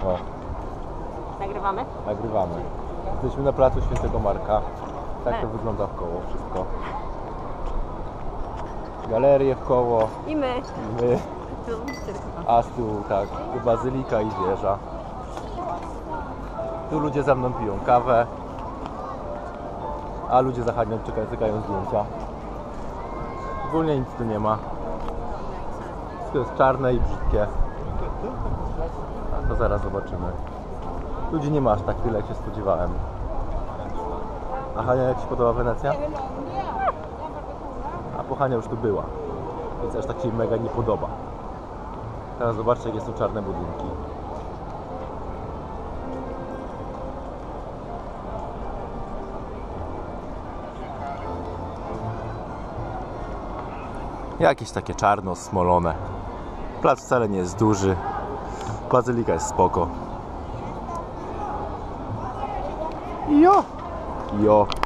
No, Nagrywamy? nagrywamy. Jesteśmy na placu Świętego Marka. Tak to wygląda w koło wszystko. Galerie w koło. I my. My. Tu tylko. A z tyłu tak, bazylika i wieża. Tu ludzie za mną piją kawę. A ludzie za Hanią czekają zdjęcia. Ogólnie nic tu nie ma. Wszystko jest czarne i brzydkie. A to zaraz zobaczymy. Ludzi nie ma aż tak tyle, jak się spodziewałem. A Hania, jak się podoba Wenecja? A po Hania już tu była, więc aż tak się mega nie podoba. Teraz zobaczcie, jakie są czarne budynki. Jakieś takie czarno smolone. Plac wcale nie jest duży. Bazylika jest spoko. Jo! Jo!